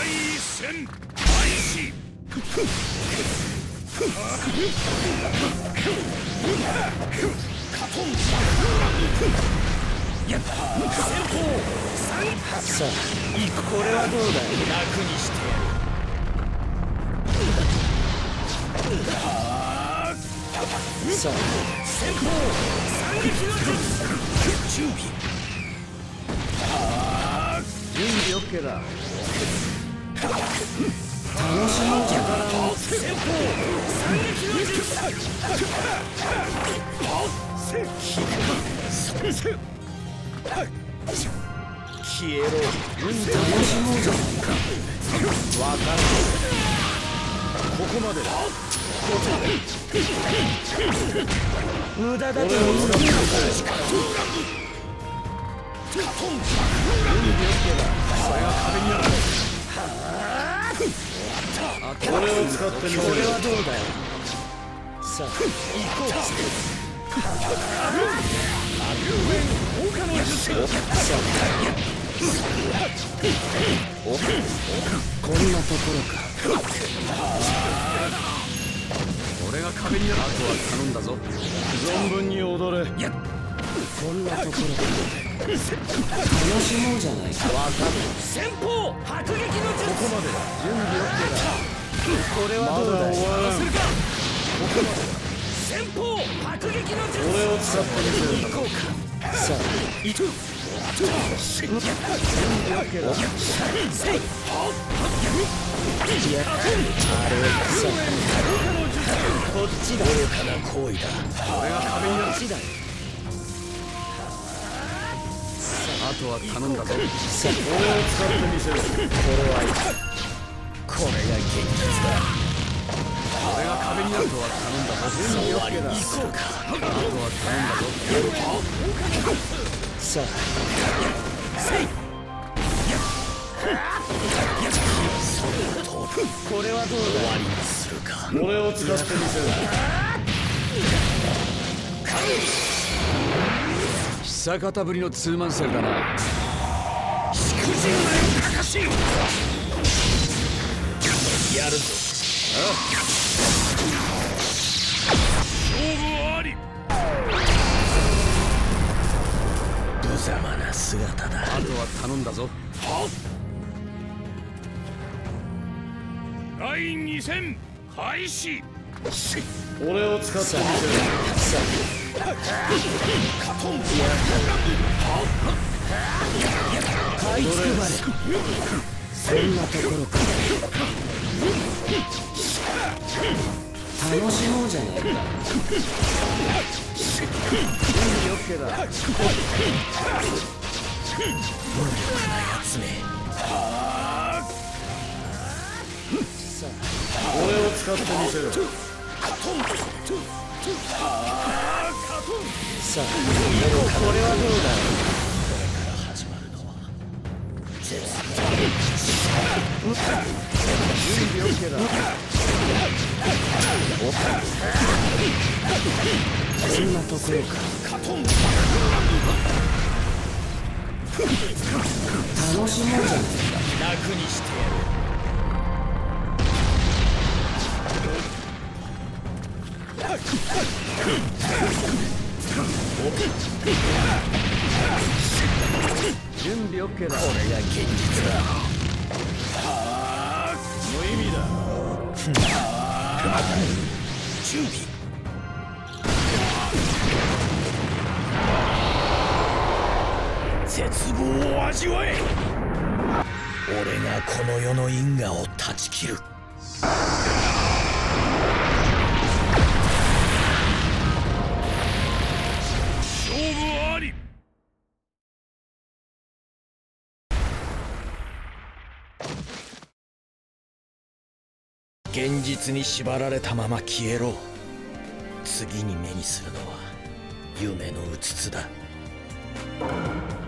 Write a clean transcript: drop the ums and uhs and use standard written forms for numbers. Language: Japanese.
一戦開始。やった先方さあ行く。これはどうだ。楽にしてやる。さあ先方三撃の術準備。準備 OK だ。楽しもうじゃから先方三撃の術。消えろ。楽しもうじゃないか。わかる。ここまでだ。無駄だと思う。それが壁にある。これを使ってみせる。これはどうだよ。さあ行こう。放火の術。こんなところか。俺が壁になる。あとは頼んだぞ。存分に踊れ。やっこんなところか。楽しもうじゃないか。わかる。先方迫撃の術。ここまでだ。準備 OK だ。これはどうだ。まだ終わらん。ここまでだ。先方迫撃の術。俺を使ってみせる。行こうか。さあ行く。準備 OK だ。せい。いやあれさこっちだ。愚かな行為だ。俺が壁になる。こっちだ。あとは頼んだぞ。さあ俺を使ってみせる。これはいい。これが現実だ。俺が壁になるとは頼んだぞ。準備 OK だ。行こうか。あとは頼んだぞ。さあせい。これはどうだ。終わりにするか。俺を使ってみせる。久方ぶりのツーマンセルだな。しくじるなよカカシ。やるぞ。勝負あり。無様な姿だ。あとは頼んだぞ。はっ第2戦開始。俺を使ってみせる。買いつくばれ。そんなところか。楽しもうじゃないか。準備 OK だ。無力なやつめ。俺を使ってみせる。さあこれはどうだ。これから始まるのは絶対。準備 OK だ。そんなところか。楽しもうじゃないか。楽にしてやる。準備 OK だ。これが現実だ。無意味だ。準備。絶望を味わえ。俺がこの世の因果を断ち切る。現実に縛られたまま消えろ。次に目にするのは夢のうつつだ。